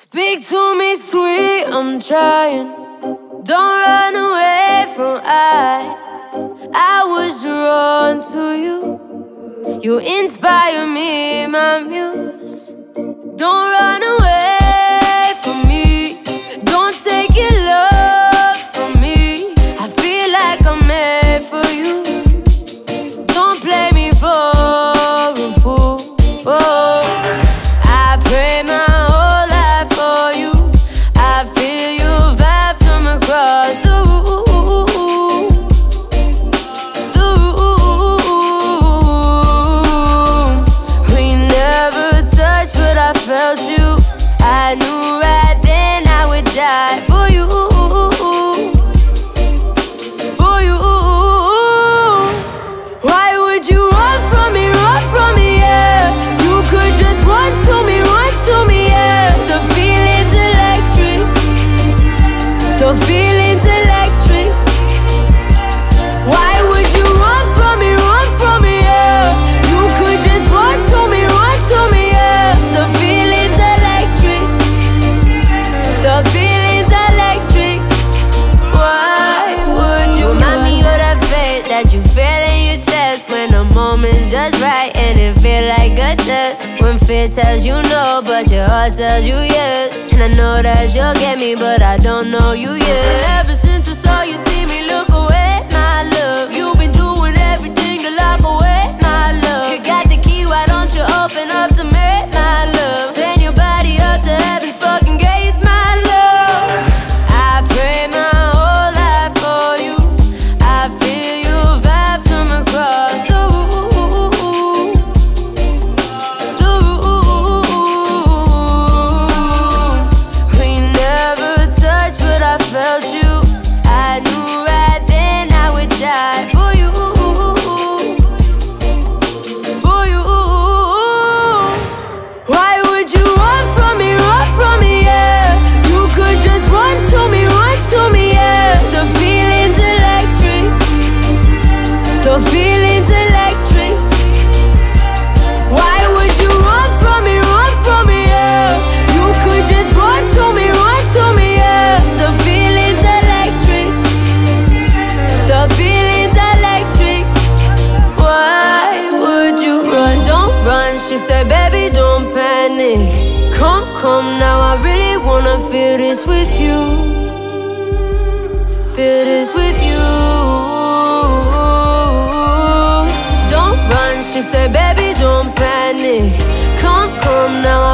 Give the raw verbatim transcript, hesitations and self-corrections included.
Speak to me, sweet, I'm trying. Don't run away from I. I was drawn to you. You inspire me, my muse. Don't run away from me. Don't take your love from me. I feel like I'm made for you. Don't play me for a fool. Oh, I pray my whole life for you. I feel you vibe from across the room. The room. We never touched, but I felt you. I knew right then I would die for you. For you. Why would you run from me, run from me, yeah? You could just run to me, run to me, yeah. The feeling's electric. The feeling's electric. Why would you run from me, run from me, yeah? You could just run to me, run to me, yeah. The feeling's electric. The feeling's electric. Why would you remind me of that faith that you feel in your chest when the moment's just right and it feel like a test? When fear tells you no, but your heart tells you yes. And I know that you'll get me, but I don't know you yet. Ever since I saw you see me look away, my love, you've been doing everything to lock away, my love. You got the key, why don't you open up to me, my love? Send your body up to heaven's fucking gates, my love. I pray my whole life for you. I feel you vibe from across the room. The room. We never touched, but I felt you. I knew right then I would die for you. For you. Why would you run from me, run from me, yeah? You could just run to me, run to me, yeah. The feeling's electric. The feeling's electric. Why would you run from me, run from me, yeah? You could just run to me, run to me, yeah. The feeling's electric. The feeling's electric. Why would you run? Don't run, she said, baby, don't panic. Come, come now, I really wanna feel this with you. Feel this with you. Don't run, she said, baby, don't panic. Come, come now,